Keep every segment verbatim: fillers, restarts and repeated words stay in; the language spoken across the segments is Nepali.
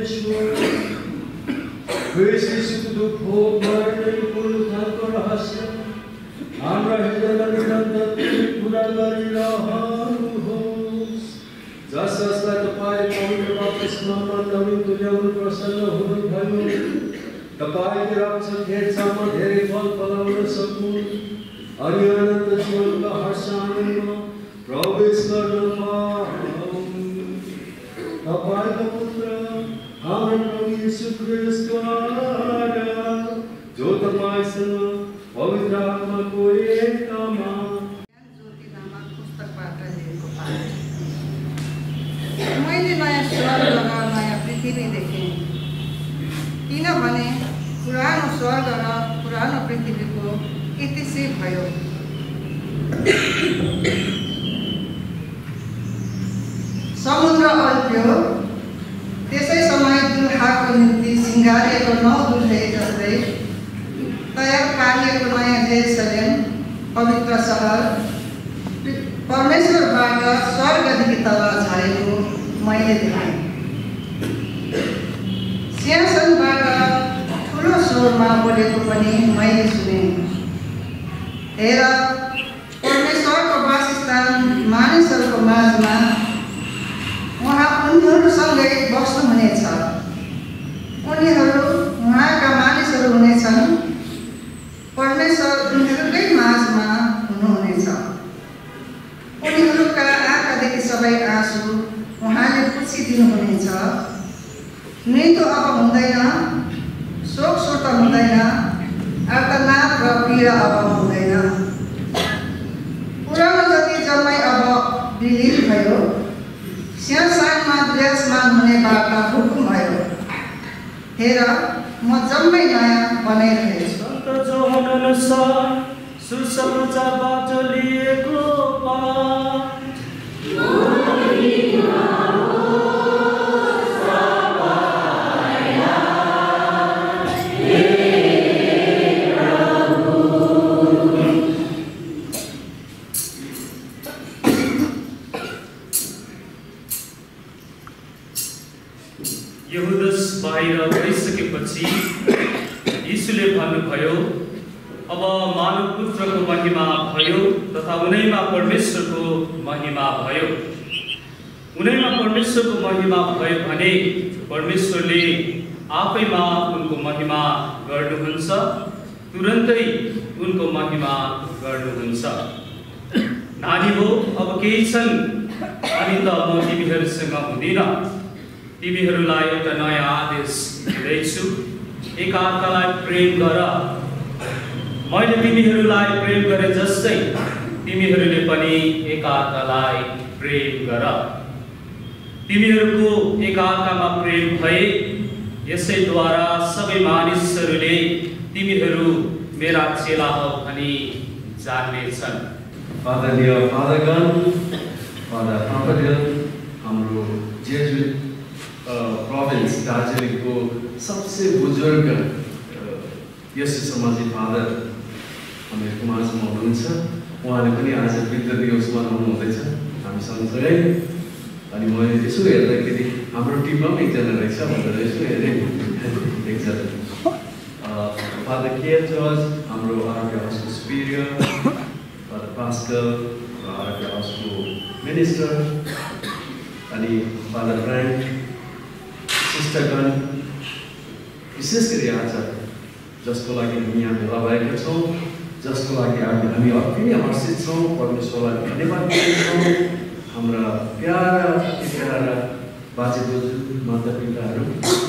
परमेश्वर क्रिस्ट दुख भोग मरण पुनरुत्थानको रहस्य हाम्रा हृदयमा निरन्तर पुरा गरिरहनुहोस्। जस जसलाई तपाईले पवित्र बप्तिस्मामा नवीन तुल्याउनु प्रसन्न हुनुभयो, तपाईको रक्षक हेरचाहमा धेरै फल फलाउन सकुन् अनि अनन्त जीवनका हर्ष आनन्दमा प्रवेश गर्न पाऊन्। तपाईको पुत्र हाम्रो प्रभु यीशु ख्रीष्टद्वारा जो तपाईसँग पवित्र आत्माको एकतामा ज्योति नामक पुस्तकबाट लिएको पाठ। मैले नयाँ स्वर्ग र नयाँ पृथ्वी देखेँ, किनभने पुरानो स्वर्ग र पुरानो पृथ्वीको इतिहास भयो। समुद्र अल्प्यो, त्यसै समय दुल्हाको निम्ति सिँगारिएको नौ दुल्हे जस्तै तयार पारिएको नयाँ जेरुसलेम पवित्र सहर परमेश्वरबाट स्वर्गदेखि तल झरेको मैले देखेँ। सिंहासनबाट ठुलो स्वरमा बोलेको पनि मैले सुनेँ, हेर परमेश्वरको वासस्थान मानिसहरूको माझमा, उहाँ उनीहरूसँगै बस्नुहुनेछ, उनीहरू उहाँका मानिसहरू हुनेछन्, परमेश्वर उनीहरूकै माझमा हुनुहुनेछ। उनीहरूका आँखादेखि सबै आँसु उहाँले पुछिदिनुहुनेछ। मृत्यु अब हुँदैन, शोक सुर्त हुँदैन, आर्तनाद र पीडा अब हुँदैन। पुरानो जति जम्मै अब विलीन भयो। सिंहासनमा विराजमान हुने बाटा हुकुम भयो, हेर म जम्मै नयाँ बनाइरहेछु। सुसमाचारबाट लिएको पाठ। यहुदस बाहिर गइसकेपछि यीशुले भन्नुभयो, अब मानव पुत्रको महिमा भयो तथा उनैमा परमेश्वरको महिमा भयो। उनैमा परमेश्वरको महिमा भयो भने परमेश्वरले आफैमा उनको महिमा गर्नुहुन्छ, तुरन्तै उनको महिमा गर्नुहुन्छ। नानी हो, अब केही छन् अनि त म तिमीहरूसँग हुँदिन। तिमीहरूलाई एउटा नयाँ आदेश दिँदैछु, एकाअर्कालाई प्रेम गर। मैले तिमीहरूलाई प्रेम गरे जस्तै तिमीहरूले पनि एकाअर्कालाई प्रेम गर। तिमीहरूको एकाअर्कामा प्रेम भए यसैद्वारा सबै मानिसहरूले तिमीहरू मेरा चेला हौ भनी जान्नेछन्। आदरणीय फादरगण, फादर पापदेव, हाम्रो जेजुट प्रोभिन्स दार्जिलिङको सबसे बुजुर्ग यस समाजी फादर हामीहरूको माझमा हुनुहुन्छ। उहाँले पनि आज वृद्ध दिवस मनाउनु हुँदैछ हामी सँगसँगै। अनि मैले यसो हेर्दाखेरि हाम्रो टिममा पनि एकजना रहेछ भनेर यसो हेरेँ, एकजना फादर केयर जर्ज, हाम्रो आरोग्य हाउसको सुपिरियर, फादर पास्टर र आरोग्य हाउसको मिनिस्टर, अनि फादर ब्रान्ड, सिस्टरगण, विशेष गरी आज जसको लागि हामी यहाँ भेला भएका छौँ, जसको लागि हामी अति नै हर्षित छौँ, परमेश्वरलाई धन्यवाद दिन्छौँ। हाम्रा प्यारा प्यारा बाजे बोजू माता पिताहरू,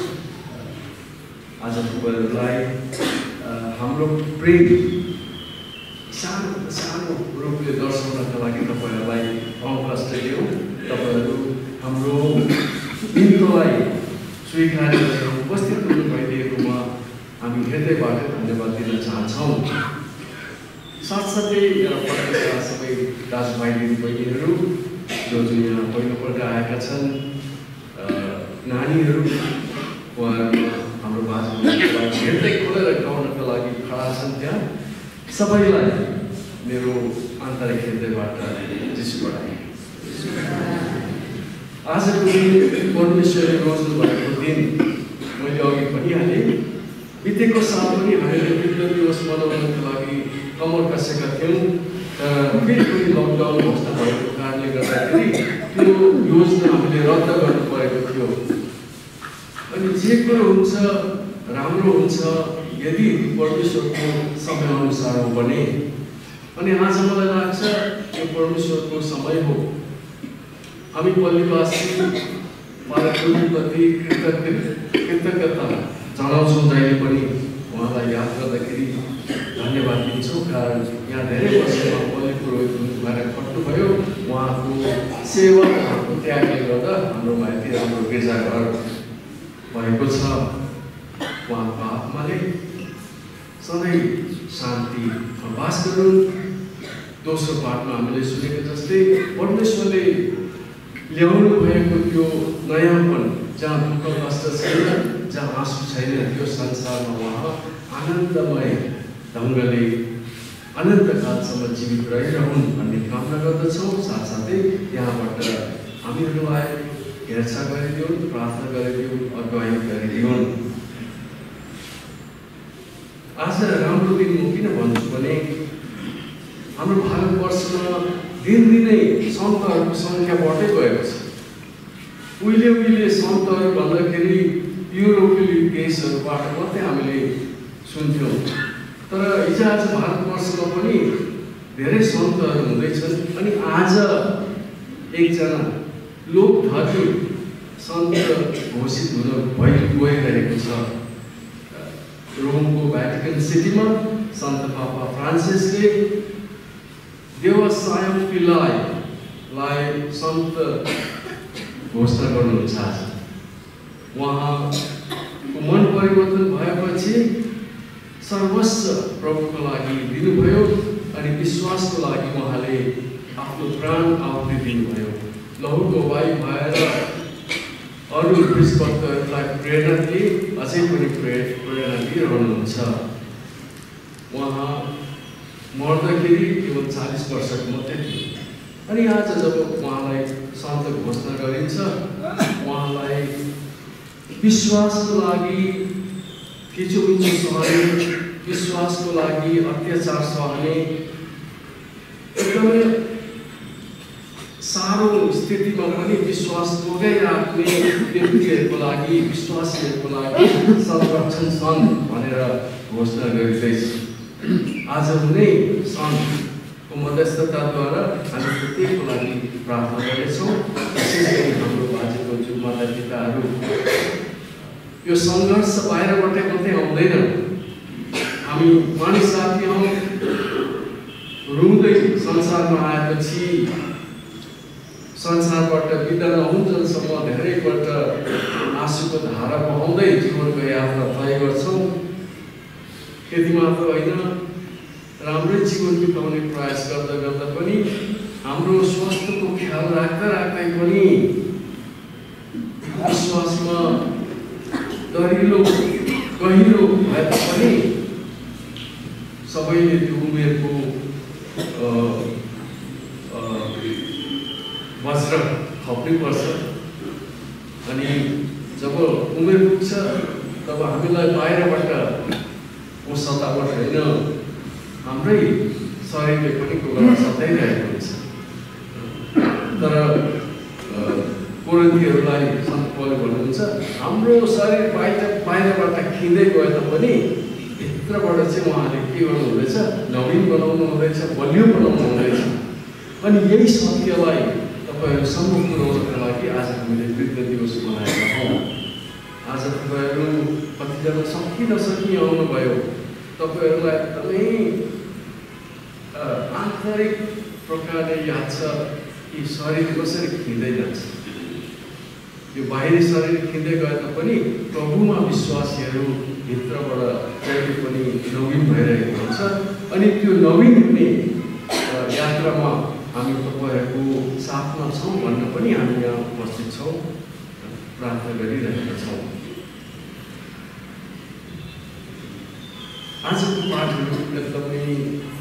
आज तपाईँहरूलाई हाम्रो प्रेम सानो सानो रूपले दर्शाउनका लागि तपाईँहरूलाई अवकाश दियौँ। तपाईँहरू हाम्रो बिन्दुलाई स्वीकार गरेर उपस्थित हुनु भइदिएकोमा हामी हृदयबाट धन्यवाद दिन चाहन्छौँ। साथसाथै यहाँ पढेका सबै दाजुभाइ दिदीबहिनीहरू जो जो यहाँ पहिलोपल्ट आएका छन्, नानीहरू, उहाँहरू हाम्रो बाजेबोजूलाई हृदय खोलेर गाउनका लागि खडा छन् त्यहाँ, सबैलाई मेरो आन्तरिक हृदयबाट जिसु बढाए। आजको दिन परमेश्वरले रोज्नु भएको दिन मैले अघि भनिहालेँ। बितेको साल पनि हामीले वृद्ध दिवस मनाउनको लागि कमर कसेका थियौँ, तर फेरि पनि लकडाउन घोषणा भएको कारणले गर्दाखेरि त्यो योजना हामीले रद्द गर्नु परेको थियो। अनि जे कुरो हुन्छ राम्रो हुन्छ यदि परमेश्वरको समयअनुसार हो भने। अनि आज मलाई लाग्छ यो परमेश्वरको समय हो। हामी पल्लीवासी प्रति कृतज्ञ कृतज्ञता जनाउँछौँ जहिले पनि। उहाँलाई याद गर्दाखेरि धन्यवाद दिन्छौँ, कारण यहाँ धेरै वर्षमा पल्ली पुरोहित भएर खट्नुभयो। उहाँको सेवा उहाँको त्यागले गर्दा हाम्रोमा यति राम्रो गिर्जाघर भएको छ। उहाँको आत्माले सधैँ शान्ति बास गरून्। दोस्रो पाठमा हामीले सुनेको जस्तै परमेश्वरले ल्याउनु भएको त्यो नयाँपन, जहाँ दुःख कष्ट छैन, जहाँ आँसु छैन, त्यो संसारमा उहाँ आनन्दमय ढङ्गले अनन्तकालसम्म जीवित रहिरहन् भन्ने कामना गर्दछौँ। साथसाथै यहाँबाट हामीहरूलाई हेरचाह गरिदिउन्, प्रार्थना गरिदिउन्, अगुवाई गरिदिउन्। आज राम्रो दिन म किन भन्छु भने हाम्रो भारतवर्षमा दिनदिनै सन्तहरूको सङ्ख्या बढ्दै गएको छ। उहिले उहिले सन्तहरू भन्दाखेरि युरोपेली देशहरूबाट मात्रै हामीले सुन्थ्यौँ, तर हिजो आज भारतवर्षमा पनि धेरै सन्तहरू हुँदैछन्। अनि आज एकजना लोकधर्मी सन्त घोषित हुन भइ गइरहेको छ। रोमको भ्याटिकन सिटीमा सन्त पापा फ्रान्सिसले देवसायम पिल्लाईलाई सन्त घोषणा गर्नुहुन्छ आज। उहाँको मन परिवर्तन भएपछि सर्वस्व प्रभुको लागि दिनुभयो अनि विश्वासको लागि उहाँले आफ्नो प्राण आहुति दिनुभयो। लहुको वायु भएर अरू विश्वस्तहरूलाई प्रेरणा दिए, अझै पनि प्रेरणा दिइरहनुहुन्छ। उहाँ मर्दाखेरि केवल चालीस वर्षको मात्रै थियो। अनि आज जब उहाँलाई सन्त घोषणा गरिन्छ, उहाँलाई विश्वासको लागि खिचोमिचो सहने, विश्वासको लागि अत्याचार सहने, एकदमै साह्रो स्थितिमा पनि विश्वास जोगाइराख्ने व्यक्तिहरूको लागि, विश्वासीहरूको लागि संरक्षण सन्त भनेर घोषणा गरिँदैछ। आज हुने सन्तको मध्यस्थताद्वारा हामी प्रत्येकको लागि प्रार्थना गर्नेछौँ। विशेष गरी हाम्रो बाजेको जो माता पिताहरू, यो सङ्घर्ष बाहिरबाटै मात्रै आउँदैन। हामी मानिस जाति हौँ, रुँदै संसारमा आएपछि संसारबाट बिदा नहुन्जेलसम्म धेरैपल्ट आँसुको धारा बहाउँदै जीवनको यात्रा तय गर्छौँ। त्यति मात्र होइन, राम्रै जीवन बिताउने प्रयास गर्दा गर्दा पनि हाम्रो स्वास्थ्यको ख्याल राख्दा राख्दै पनि विश्वासमा दरिलो गहिरो भए तापनि सबैले त्यो उमेरको वज्र थप्नुपर्छ। अनि जब उमेर पुग्छ तब हामीलाई बाहिरबाट को सतावट होइन, हाम्रै शरीरले पनि कोही बेला सताइरहेको हुन्छ। तर कोरिन्थीहरूलाई सन्त पौलले भन्नुहुन्छ, हाम्रो शरीर बाहिर बाहिरबाट खिँदै गए तापनि भित्रबाट चाहिँ उहाँले के गर्नु हुँदैछ, नवीन बनाउनु हुँदैछ, बलियो बनाउनु हुँदैछ। अनि यही सत्यलाई तपाईँहरू सम्मुख पुर्याउनका लागि आज हामीले वृद्ध दिवस मनाएका छौँ। आज तपाईँहरू कतिजना सकि नसकि आउनुभयो। तपाईँहरूलाई एकदमै आन्तरिक प्रकारले याद छ कि शरीर कसरी खिँदै जान्छ। यो बाहिरी शरीर खिँदै गए तापनि प्रभुमा विश्वासीहरू भित्रबाट कहिले पनि नवीन भइरहेको हुन्छ। अनि त्यो नवीन हुने यात्रामा हामी तपाईँहरूको साथमा छौँ भन्न पनि हामी यहाँ उपस्थित छौँ, प्रार्थना गरिरहेका छौँ। आजको पाठहरू एकदमै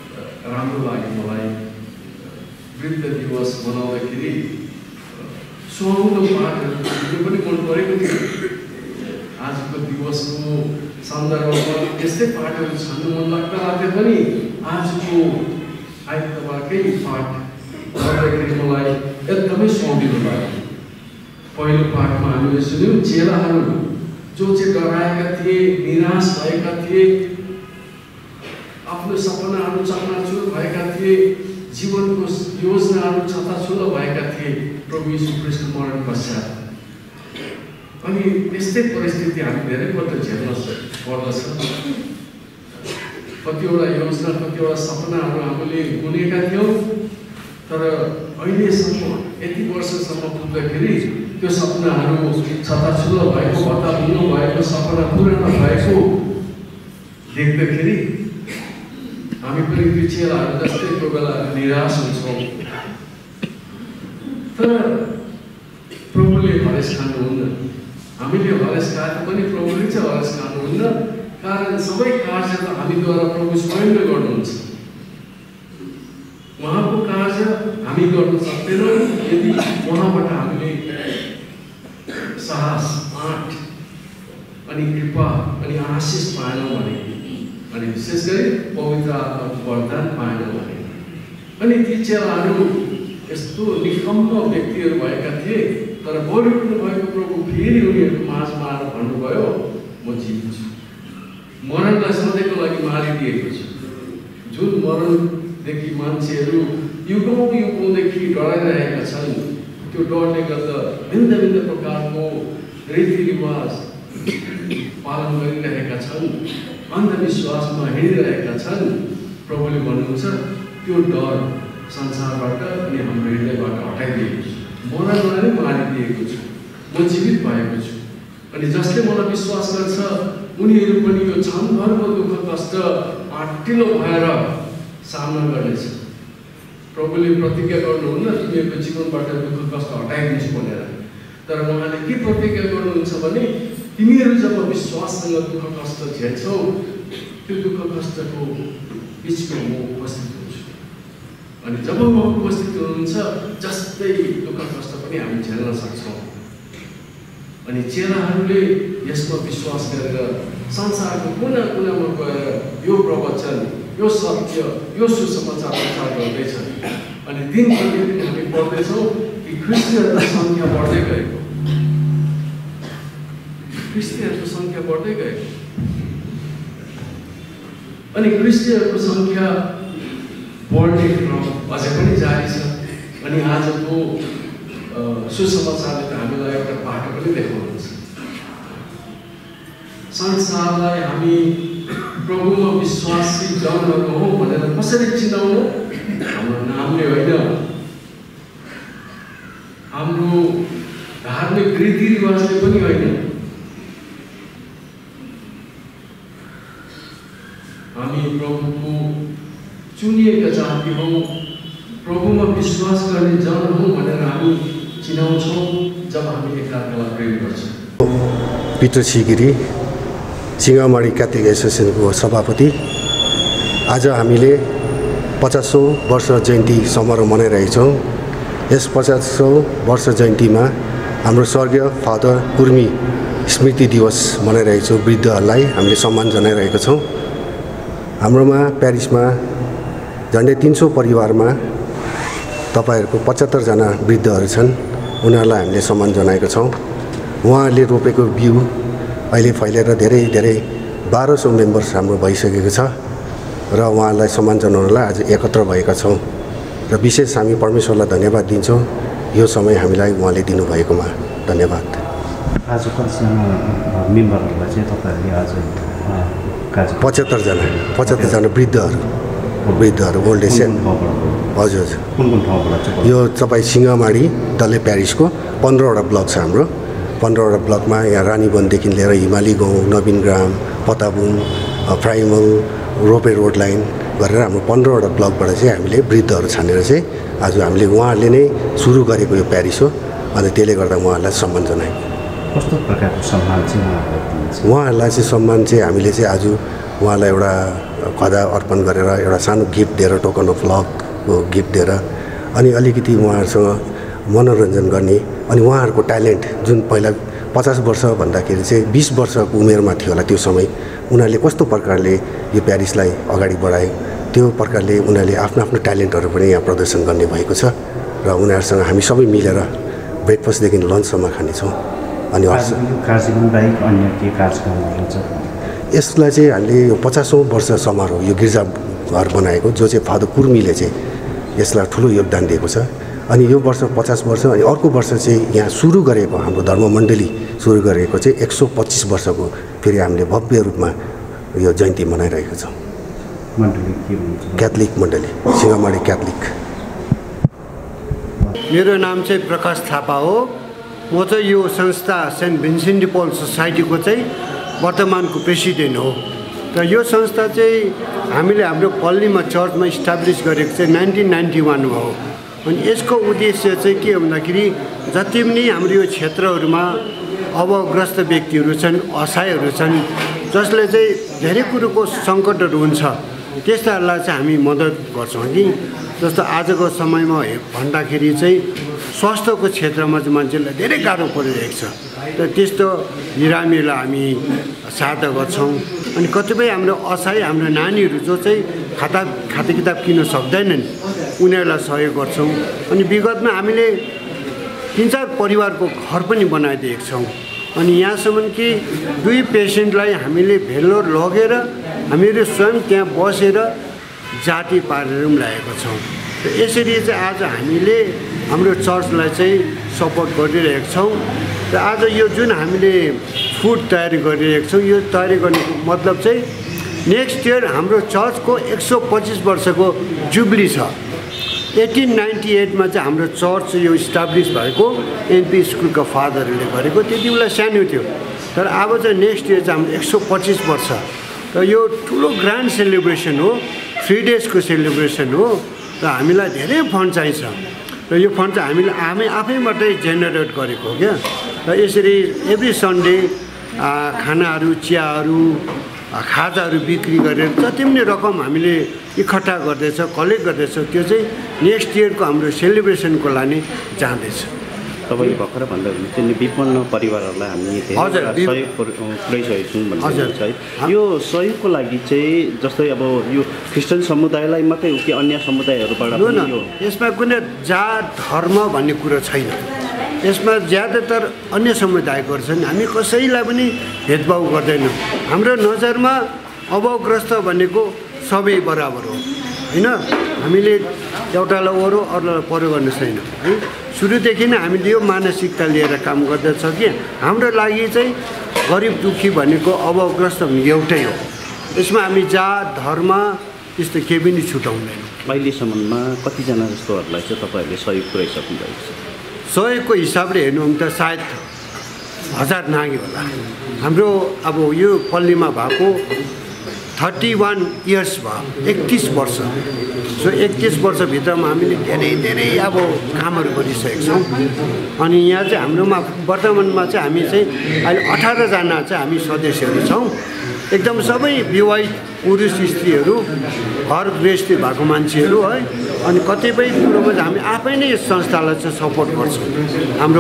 राम्रो लाग्यो मलाई। वृद्ध दिवस मनाउँदाखेरि सुहाउँदो पाठहरू यो पनि मन परेको थियो। आजको दिवसको सन्दर्भमा यस्तै पाठहरू छान्नु मन लाग्दा लाग्दै पनि आजको आइतबारकै पाठ पढ्दाखेरि मलाई एकदमै सुहाउँदिलो लाग्यो। पहिलो पाठमा हामीले सुन्यौँ चेलाहरू जो चाहिँ डराएका थिए, निराश भएका थिए, आफ्नो सपनाहरू चकनाचुर भएका थिए, जीवनको योजनाहरू छताछुल्ल भएका थिए प्रभु यीशु ख्रीष्ट मरण पश्चात। अनि यस्तै परिस्थिति हामी धेरैपल्ट झेल्न पर्दछ। कतिवटा योजना, कतिवटा सपनाहरू हामीले बुनेका थियौँ, तर अहिलेसम्म यति वर्षसम्म पुग्दाखेरि त्यो सपनाहरू छताछुल्ल भएको, भत्ताभुङ्ग भएको, सपना पुरा नभएको देख्दाखेरि हामी पनि त्यो चेलाहरू जस्तै कोही बेला निराश हुन्छौँ। तर प्रभुले हरेस खानुहुन्न, हामीले हरेस खाएको पनि प्रभुले चाहिँ हरेस खानुहुन्न। कारण सबै कार्य त हामीद्वारा प्रभु स्वयंले गर्नुहुन्छ। उहाँको कार्य हामी गर्न सक्दैनौँ यदि उहाँबाट हामीले साहस, आँट अनि कृपा अनि आशिष पाएनौँ भने, अनि विशेष गरी पवित्र आत्माको वरदान पाएनौँ भने। अनि ती चेलाहरू यस्तो निकम्म व्यक्तिहरू भएका थिए, तर बोलिउनु भएको प्रभु फेरि उनीहरूको माझमा आएर भन्नुभयो, म जित्छु, मरणलाई सधैँको लागि मारिदिएको छु। जुन मरणदेखि मान्छेहरू युगौँ युगौँदेखि डराइरहेका छन्, त्यो डरले गर्दा भिन्न भिन्न प्रकारको रीतिरिवाज पालन गरिरहेका छन्, अन्धविश्वासमा हिँडिरहेका छन्। प्रभुले भन्नुहुन्छ त्यो डर संसारबाट अनि हाम्रो हृदयबाट हटाइदिएको छु, मरणलाई नै मारिदिएको छु, म जीवित भएको छु। अनि जसले मलाई विश्वास गर्छ उनीहरू पनि यो क्षणभरको दुःख कष्ट आँटिलो भएर सामना गर्नेछ। प्रभुले प्रतिज्ञा गर्नुहुन्न तिमीहरूको जीवनबाट दुःख कष्ट हटाइदिन्छु भनेर, तर उहाँले के प्रतिज्ञा गर्नुहुन्छ भने तिमीहरू जब विश्वाससँग दुःख कष्ट झेल्छौ, त्यो दुःख कष्टको बिचमा म उपस्थित हुन्छु। अनि जब म उपस्थित हुनुहुन्छ जस्तै दुःख कष्ट पनि हामी झेल्न सक्छौँ। अनि चेलाहरूले यसमा विश्वास गरेर संसारको कुना कुनामा गएर यो प्रवचन, यो सत्य, यो सुसमाचार प्रचार गर्दैछन्। अनि दिन प्रतिदिन हामी पढ्दैछौँ कि क्रिस्चियनहरूको सङ्ख्या बढ्दै गएको, क्रिस्चियनहरूको सङ्ख्या बढ्दै गएको। अनि क्रिस्चियनहरूको सङ्ख्या बढ्ने क्रम अझै पनि जारी छ। अनि आजको सुसमाचारले त हामीलाई एउटा बाटो पनि देखाउनुहुन्छ। संसारलाई हामी प्रभुमा विश्वासी जनहरू हौँ भनेर कसरी चिनाउनु? हाम्रो नामले होइन, हाम्रो धार्मिक रीतिरिवाजले पनि होइन, हामी प्रभुको चुनिएका जाति हौँ, प्रभुमा विश्वास गर्ने जन हौँ भनेर हामी चिनाउँछौँ जब हामी एकअर्कालाई प्रेम गर्छौँ। पिटर सिगिरी सिंहमारी क्याथोलिक एसोसिएसनको सभापति, आज हामीले पचासौँ वर्ष जयन्ती समारोह मनाइरहेछौँ। यस पचासौँ वर्ष जयन्तीमा हाम्रो स्वर्गीय फादर कुर्मी स्मृति दिवस मनाइरहेछौँ। वृद्धहरूलाई हामीले सम्मान जनाइरहेका छौँ। हाम्रोमा प्यारिसमा झन्डै तिन सौ परिवारमा तपाईँहरूको पचहत्तरजना वृद्धहरू छन्, उनीहरूलाई हामीले सम्मान जनाएका छौँ। उहाँहरूले रोपेको बिउ अहिले फैलेर धेरै धेरै बाह्र सौ मेम्बर्स हाम्रो भइसकेको छ र उहाँहरूलाई सम्मान जनाउनलाई आज एकत्र भएका छौँ। र विशेष हामी परमेश्वरलाई धन्यवाद दिन्छौँ यो समय हामीलाई उहाँले दिनुभएकोमा। धन्यवाद। आज कतिजना मेम्बरहरूलाई चाहिँ तपाईँहरूले आज पचहत्तरजना पचहत्तरजना वृद्धहरू वृद्धहरू ओल्ड एज। हजुर हजुर, कुन कुन ठाउँबाट चाहिँ? यो तपाईँ सिंहमारी डल्ले प्यारिसको पन्ध्रवटा ब्लक छ हाम्रो। पन्ध्रवटा ब्लकमा यहाँ रानीवनदेखि लिएर हिमाली गाउँ, नवीन ग्राम, पताबुङ, फ्राइमल, रोपे रोड लाइन गरेर हाम्रो पन्ध्रवटा ब्लकबाट चाहिँ हामीले वृद्धहरू छानेर चाहिँ आज हामीले उहाँहरूले नै सुरु गरेको यो प्यारिस हो। अनि त्यसले गर्दा उहाँहरूलाई सम्मान जनायौँ। कस्तो प्रकारको सम्मान चाहिँ उहाँहरूलाई? उहाँहरूलाई चाहिँ सम्मान चाहिँ हामीले चाहिँ आज उहाँलाई एउटा खदा अर्पण गरेर एउटा सानो गिफ्ट दिएर, टोकन अफ लभको गिफ्ट दिएर, अनि अलिकति उहाँहरूसँग मनोरञ्जन गर्ने अनि उहाँहरूको ट्यालेन्ट जुन पहिला पचास वर्ष भन्दाखेरि चाहिँ बिस वर्षको उमेरमा थियो होला त्यो समय उनीहरूले कस्तो प्रकारले यो प्यारिसलाई अगाडि बढाए त्यो प्रकारले उनीहरूले आफ्नो आफ्नो ट्यालेन्टहरू पनि यहाँ प्रदर्शन गर्ने भएको छ र उनीहरूसँग हामी सबै मिलेर ब्रेकफास्टदेखि लन्चसम्म खानेछौँ। अनि कार्यक्रम बाहेक अन्य के कार्यक्रमहरू छ? यसलाई चाहिँ हामीले यो पचासौँ वर्ष समारोह यो गिर्जा घर बनाएको जो चाहिँ फादर कुर्मीले चाहिँ यसलाई ठुलो योगदान दिएको छ। अनि यो वर्ष पचास वर्ष अनि अर्को वर्ष चाहिँ यहाँ सुरु गरेको हाम्रो धर्म मण्डली सुरु गरेको चाहिँ एक सौ पच्चिस वर्षको फेरि हामीले भव्य रूपमा यो जयन्ती मनाइरहेको छौँ। मण्डली के भन्छ? क्याथोलिक मण्डली, सिंहमारी क्याथोलिक। मेरो नाम चाहिँ प्रकाश थापा हो। म चाहिँ यो संस्था सेन्ट भिन्सेन्ट डि पल सोसाइटीको चाहिँ वर्तमानको प्रेसिडेन्ट हो। र यो संस्था चाहिँ हामीले हाम्रो पल्लीमा चर्चमा इस्टाब्लिस गरेको चाहिँ नाइन्टिन नाइन्टी वानमा हो। अनि यसको उद्देश्य चाहिँ के भन्दाखेरि जति पनि हाम्रो यो क्षेत्रहरूमा अभावग्रस्त व्यक्तिहरू छन्, असहायहरू छन्, जसले चाहिँ धेरै कुरोको सङ्कटहरू हुन्छ, त्यस्ताहरूलाई चाहिँ हामी मद्दत गर्छौँ कि जस्तो आजको समयमा भन्दाखेरि चाहिँ स्वास्थ्यको क्षेत्रमा चाहिँ मान्छेलाई धेरै गाह्रो परिरहेको छ र त्यस्तो बिरामीलाई हामी सहायता गर्छौँ। अनि कतिपय हाम्रो असहाय हाम्रो नानीहरू जो चाहिँ खाता खाता किताब किन्न सक्दैनन् उनीहरूलाई सहयोग गर्छौँ। अनि विगतमा हामीले तिन चार परिवारको घर पनि बनाइदिएका छौँ। अनि यहाँसम्म कि दुई पेसेन्टलाई हामीले भेल्लोर लगेर हामीहरू स्वयं त्यहाँ बसेर जाति पारेर पनि ल्याएका छौँ। र यसरी चाहिँ आज हामीले हाम्रो चर्चलाई चाहिँ सपोर्ट गरिरहेका छौँ। र आज यो जुन हामीले फुड तयारी गरिरहेका छौँ यो तयारी गर्नुको मतलब चाहिँ नेक्स्ट इयर हाम्रो चर्चको एक सौ पच्चिस वर्षको जुब्ली छ। एटिन नाइन्टी एटमा चाहिँ हाम्रो चर्च यो इस्टाब्लिस भएको एनपी स्कुलका फादरहरूले गरेको, त्यति बेला सानो थियो। तर अब चाहिँ नेक्स्ट इयर चाहिँ हाम्रो एक सौ पच्चिस वर्ष र यो ठुलो ग्रान्ड सेलिब्रेसन हो, थ्री डेजको सेलिब्रेसन हो। र हामीलाई धेरै फन्ड चाहिन्छ र यो फन्ड चाहिँ हामीले हामी आफैबाटै जेनेरेट गरेको हो क्या। र यसरी एभ्री सन्डे खानाहरू, चियाहरू, खाजाहरू बिक्री गरेर जति पनि रकम हामीले इकट्ठा गर्दैछ, कलेक्ट गर्दैछ, त्यो चाहिँ नेक्स्ट इयरको हाम्रो सेलिब्रेसनको लागि जाँदैछ। तपाईँले भर्खर भन्दा हुनुहुन्छ विपन्न परिवारहरूलाई हामी सहयोग पुऱ्याइसकेको छौँ भन्नुहुन्छ है। यो सहयोगको लागि चाहिँ जस्तै अब यो क्रिस्चियन समुदायलाई मात्रै हो कि अन्य समुदायहरूबाट पनि यो? यसमा कुनै जात धर्म भन्ने कुरो छैन। यसमा ज्यादातर अन्य समुदायहरू छन्। हामी कसैलाई पनि भेदभाव गर्दैनौँ। हाम्रो नजरमा अभावग्रस्त भनेको सबै बराबर हो होइन। हामीले एउटालाई ओरो अरूलाई परो गर्नु छैन है। सुरुदेखि नै हामीले यो मानसिकता लिएर काम गर्दछ कि हाम्रो लागि चाहिँ गरिब दुःखी भनेको अभावग्रस्त भनेको एउटै हो। यसमा हामी जात धर्म त्यस्तो केही पनि छुटाउँदैनौँ। अहिलेसम्ममा कतिजना जस्तोहरूलाई चाहिँ तपाईँहरूले सहयोग पुऱ्याइसक्नु भएको छ? सहयोगको हिसाबले हेर्नु भने त सायद हजार नाग्यो होला। हाम्रो अब यो पल्लीमा भएको थर्टी वान इयर्स भयो, एकतिस वर्ष। सो एकतिस वर्षभित्रमा हामीले धेरै धेरै अब कामहरू गरिसकेका छौँ। अनि यहाँ चाहिँ हाम्रोमा वर्तमानमा चाहिँ हामी चाहिँ अहिले अठारजना चाहिँ हामी सदस्यहरू छौँ। एकदम सबै विवाहित पुरुष स्त्रीहरू, घर गृहस्थी भएको मान्छेहरू है। अनि कतिपय कुरोमा चाहिँ हामी आफै नै यस संस्थालाई चाहिँ सपोर्ट गर्छौँ हाम्रो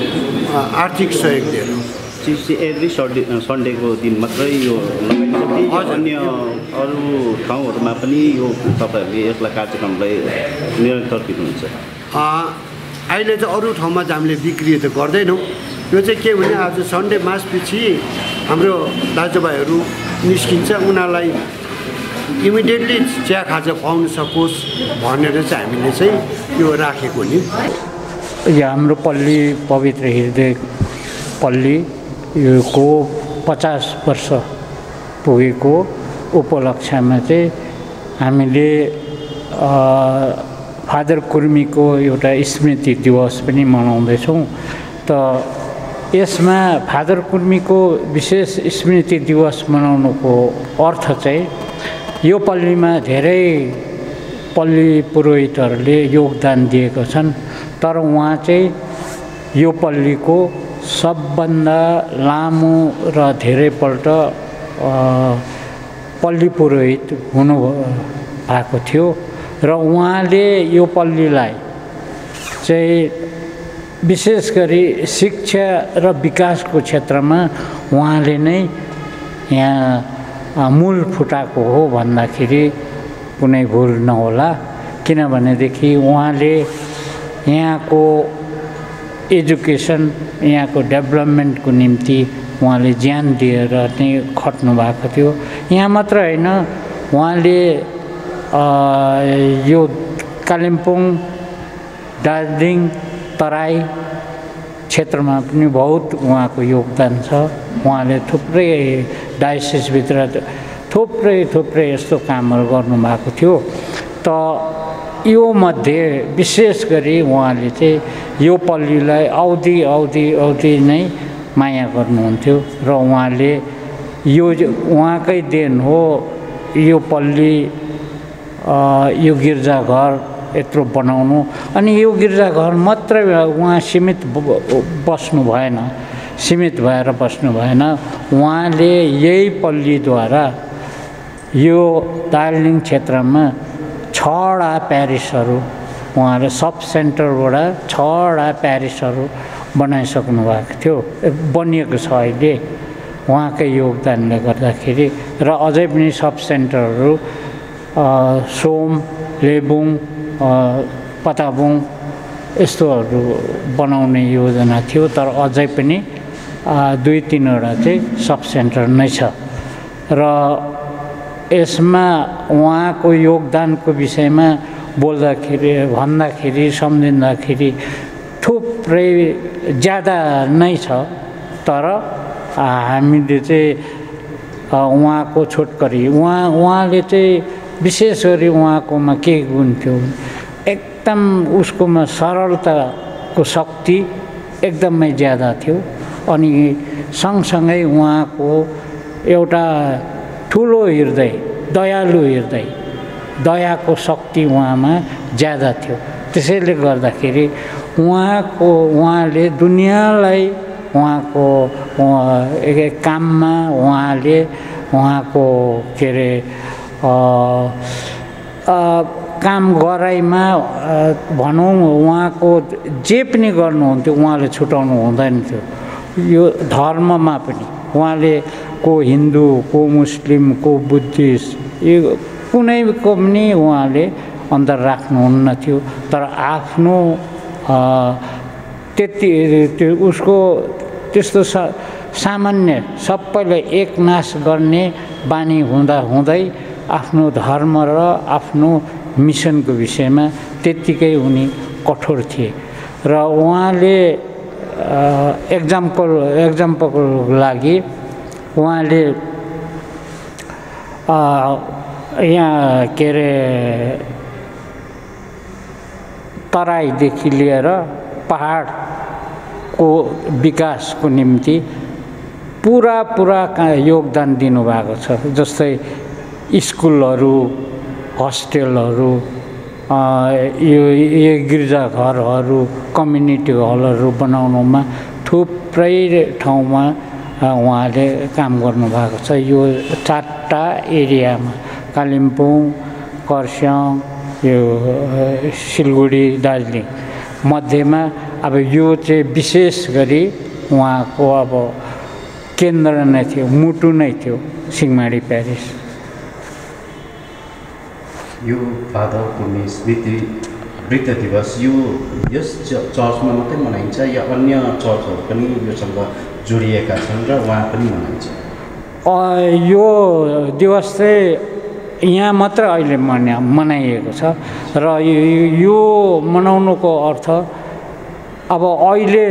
आर्थिक सहयोग दिएर। एभ्री सन्डे सन्डेको दिन मात्रै यो लगाइन्छ, अन्य अरू ठाउँहरूमा पनि यो तपाईँहरूले यसलाई कार्यक्रमलाई निरन्तर दिनुहुन्छ? अहिले चाहिँ अरू ठाउँमा चाहिँ हामीले बिक्री त गर्दैनौँ। यो चाहिँ के भने आज सन्डे मासपछि हाम्रो दाजुभाइहरू निस्किन्छ, उनीहरूलाई इमिडिएटली चिया खाजा पाउन सकोस् भनेर चाहिँ हामीले चाहिँ यो राखेको नि। यो हाम्रो पल्ली पवित्र हृदय पल्ली यो को पचास वर्ष पुगेको उपलक्ष्यमा चाहिँ हामीले फादर कुर्मीको एउटा स्मृति दिवस पनि मनाउँदैछौँ। त यसमा फादर कुर्मीको विशेष स्मृति दिवस मनाउनुको अर्थ चाहिँ यो पल्लीमा धेरै पल्ली पुरोहितहरूले योगदान दिएको छन्। तर उहाँ चाहिँ यो पल्लीको सबभन्दा लामो र धेरैपल्ट पल्ली पुरोहित हुनु भएको थियो र उहाँले यो पल्लीलाई चाहिँ विशेष गरी शिक्षा र विकासको क्षेत्रमा उहाँले नै यहाँ मूल फुटाएको हो भन्दाखेरि कुनै भुल नहोला। किनभनेदेखि उहाँले यहाँको एजुकेसन, यहाँको डेभलपमेन्टको निम्ति उहाँले ज्यान दिएर नै खट्नु भएको थियो। यहाँ मात्र होइन, उहाँले यो कालिम्पोङ, दार्जिलिङ, तराई क्षेत्रमा पनि बहुत उहाँको योगदान छ। उहाँले थुप्रै डायसिसभित्र थुप्रै थुप्रै यस्तो कामहरू गर्नुभएको थियो। त यो मध्ये विशेष गरी उहाँले चाहिँ यो पल्लीलाई औधी औधी औधी नै माया गर्नुहुन्थ्यो र उहाँले यो उहाँकै देन हो। यो पल्ली यो गिर्जाघर यत्रो बनाउनु, अनि यो गिर्जाघर मात्रै उहाँ सीमित बस्नु भएन, सीमित भएर बस्नु भएन। उहाँले यही पल्लीद्वारा यो दार्जिलिङ क्षेत्रमा छवटा प्यारिसहरू उहाँले सब सेन्टरबाट छवटा प्यारिसहरू बनाइसक्नु भएको थियो, बनिएको छ अहिले उहाँकै योगदानले गर्दाखेरि। र अझै पनि सब सेन्टरहरू सोम, लेबुङ, पताबुङ यस्तोहरू बनाउने योजना थियो, तर अझै पनि दुई तिनवटा चाहिँ सब सेन्टर नै छ। र यसमा उहाँको योगदानको विषयमा बोल्दाखेरि भन्दाखेरि सम्झिँदाखेरि थुप्रै ज्यादा नै छ, तर हामीले चाहिँ उहाँको छोटकरी उहाँ उहाँले चाहिँ विशेष गरी उहाँकोमा के गुण थियो, एकदम उसकोमा सरलताको शक्ति एकदमै ज्यादा थियो। अनि सँगसँगै उहाँको एउटा ठुलो हृदय, दयालु हृदय, दयाको शक्ति उहाँमा ज्यादा थियो। त्यसैले गर्दाखेरि उहाँको उहाँले दुनियाँलाई उहाँको काममा उहाँले उहाँको के अरे काम गराइमा भनौँ उहाँको जे पनि गर्नुहुन्थ्यो उहाँले छुटाउनु हुँदैन थियो। यो धर्ममा पनि उहाँले को हिन्दू, को मुस्लिम, को बुद्धिस्ट, यो कुनैको पनि उहाँले अन्तर राख्नुहुन्न थियो। तर आफ्नो त्यति त्यो उसको त्यस्तो सामान्य सबैलाई एकनाश गर्ने बानी हुँदा हुँदै आफ्नो धर्म र आफ्नो मिसनको विषयमा त्यत्तिकै उनी कठोर थिए। र उहाँले एक्जाम्पल एक्जाम्पलको लागि उहाँले यहाँ के अरे तराईदेखि लिएर पहाडको विकासको निम्ति पुरा पुरा योगदान दिनुभएको छ। जस्तै स्कुलहरू, हस्टेलहरू, यो यो गिर्जाघरहरू, कम्युनिटी हलहरू बनाउनुमा थुप्रै ठाउँमा उहाँले काम गर्नुभएको छ। यो चारवटा एरियामा कालिम्पोङ, खरसाङ, यो सिलगढी, दार्जिलिङ मध्येमा अब यो चाहिँ विशेष गरी उहाँको अब केन्द्र नै थियो, मुटु नै थियो सिंहमारी प्यारिस। यो फादर कुर्मी स्मृति वृत्त दिवस यो यस चर्चमा मात्रै मनाइन्छ या अन्य चर्चहरू पनि योसँग जोडिएका छन् र उहाँ पनि मनाइन्छ? यो दिवस चाहिँ यहाँ मात्र अहिले मना मनाइएको छ र यो मनाउनुको अर्थ अब अहिले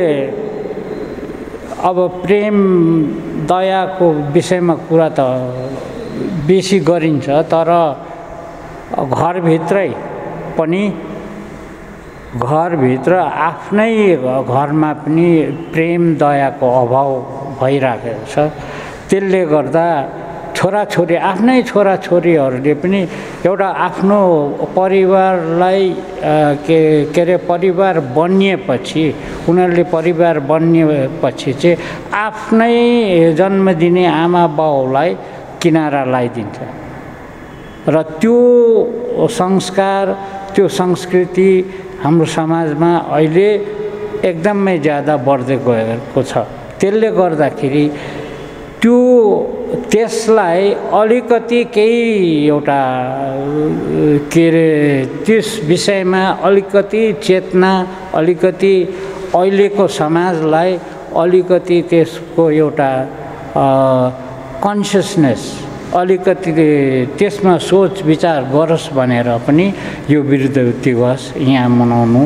अब प्रेम दयाको विषयमा कुरा त बेसी गरिन्छ, तर घरभित्रै पनि घरभित्र आफ्नै घरमा पनि प्रेम दयाको अभाव भइरहेको छ। त्यसले गर्दा छोराछोरी आफ्नै छोराछोरीहरूले पनि एउटा आफ्नो परिवारलाई के के अरे परिवार बनिएपछि उनीहरूले परिवार बनिएपछि चाहिँ आफ्नै जन्म दिने आमा बाउलाई किनारा लगाइदिन्छ र त्यो संस्कार त्यो संस्कृति हाम्रो समाजमा अहिले एकदमै ज्यादा बढ्दै गएको छ। त्यसले गर्दाखेरि त्यो त्यसलाई अलिकति केही एउटा के अरे त्यस विषयमा अलिकति चेतना, अलिकति अहिलेको समाजलाई अलिकति त्यसको एउटा कन्सियसनेस अलिकति त्यसमा सोच विचार गरोस् भनेर पनि यो विरुद्ध दिवस यहाँ मनाउनु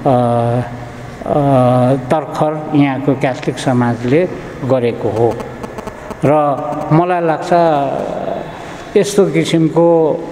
तर्खर यहाँको क्याथोलिक समाजले गरेको हो र मलाई लाग्छ यस्तो किसिमको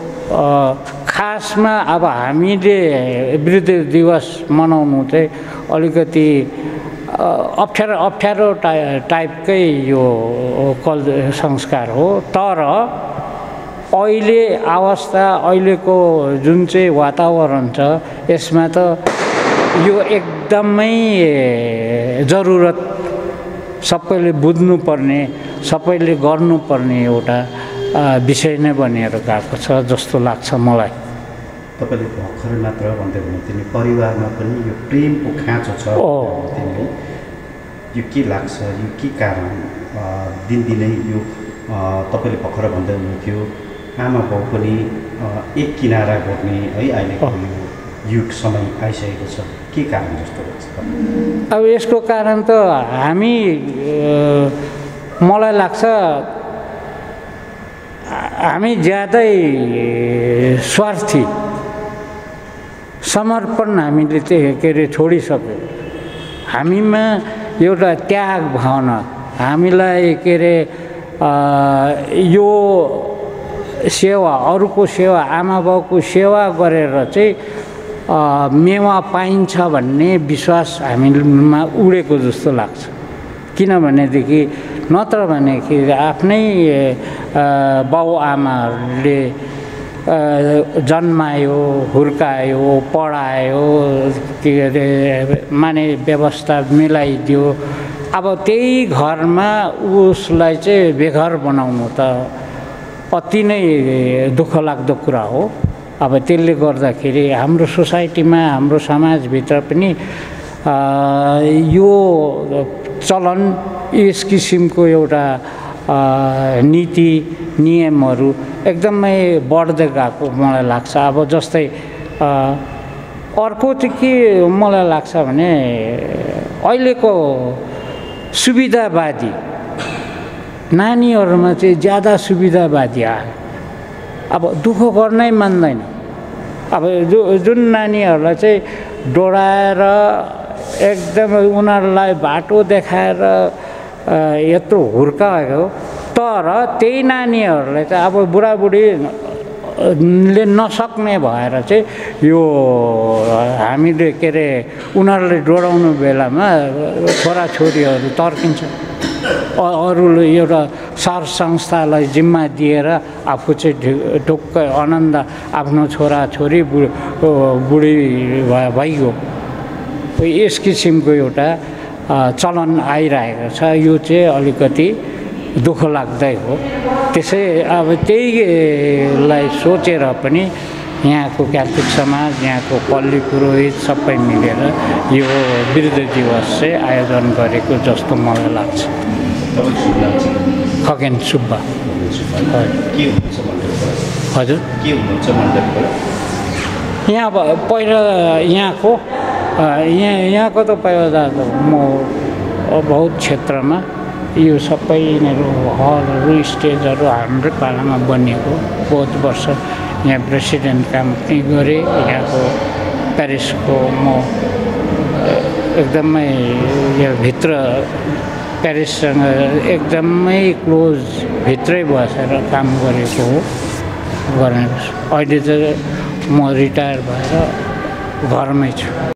खासमा अब हामीले विरुद्ध दिवस मनाउनु चाहिँ अलिकति अप्ठ्यारो अप्ठ्यारो टाइ टाइपकै यो कल संस्कार हो। तर अहिले अवस्था अहिलेको जुन चाहिँ वातावरण छ यसमा त यो एकदमै जरुरत सबैले बुझ्नुपर्ने सबैले गर्नुपर्ने एउटा विषय नै बनेर गएको छ जस्तो लाग्छ मलाई। तपाईँले भर्खरै मात्र भन्दै हुनुहुन्थ्यो परिवारमा पनि यो प्रेमको खाँचो छ तिमीले यो के लाग्छ यो के कारण दिनदिनै यो तपाईँले भर्खर भन्दै हुनुहुन्थ्यो आमा बाउ पनि एक किनारा गर्ने है अहिलेको यो युग समय आइसकेको छ के कारण जस्तो लाग्छ? अब यसको कारण त हामी मलाई लाग्छ हामी ज्यादै स्वार्थी समर्पण हामीले चाहिँ के अरे छोडिसक्यो। हामीमा एउटा त्याग भावना हामीलाई के अरे यो सेवा अरूको सेवा आमा बाउको सेवा गरेर चाहिँ मेवा पाइन्छ भन्ने विश्वास हामीमा उडेको जस्तो लाग्छ। किनभनेदेखि नत्र भनेदेखि आफ्नै बाउ आमाहरूले जन्मायो हुर्कायो पढायो के अरे माने व्यवस्था मिलाइदियो अब त्यही घरमा उसलाई चाहिँ बेघर बनाउनु त अति नै दुःख लाग्दो कुरा हो। अब त्यसले गर्दाखेरि हाम्रो सोसाइटीमा हाम्रो समाजभित्र पनि यो चलन यस किसिमको एउटा नीति नियमहरू एकदमै बढ्दै गएको मलाई लाग्छ। अब जस्तै अर्को चाहिँ के मलाई लाग्छ भने अहिलेको सुविधावादी नानीहरूमा चाहिँ ज्यादा सुविधावादी आयो। अब दुःख गर्नै मान्दैन। अब जो जुन नानीहरूलाई चाहिँ डोराएर एकदमै उनीहरूलाई बाटो देखाएर यत्रो हुर्काएको तर त्यही नानीहरूलाई चाहिँ अब बुढाबुढीले नसक्ने भएर चाहिँ यो हामीले के अरे उनीहरूले डोराउनु बेलामा छोराछोरीहरू तर्किन्छ। अरूले एउटा सर संस्थालाई जिम्मा दिएर आफू चाहिँ ढुक्कै आनन्द आफ्नो छोराछोरी बुढी भइगयो यस किसिमको एउटा चलन आइरहेको छ। यो चाहिँ अलिकति दुःख लाग्दै हो। त्यसै अब त्यहीलाई सोचेर पनि यहाँको क्याथोलिक समाज यहाँको पल्ली पुरोहित सबै मिलेर यो विरुद्ध दिवस चाहिँ आयोजन गरेको जस्तो मलाई लाग्छ। खगेन सुब्बा। हजुर के हुनुहुन्छ मण्डलीबाट? यहाँ पहिला यहाँको यहाँ यहाँको त पहिला म बहुत क्षेत्रमा यो सबै यिनीहरू हलहरू स्टेजहरू हाम्रै पालामा बनिएको बहुत वर्ष यहाँ प्रेसिडेन्ट काम पनि गरेँ। यहाँको प्यारिसको म एकदमै यो भित्र प्यारिससँग एकदमै क्लोज भित्रै बसेर काम गरेको हो। गरेर अहिले चाहिँ म रिटायर भएर घरमै छु।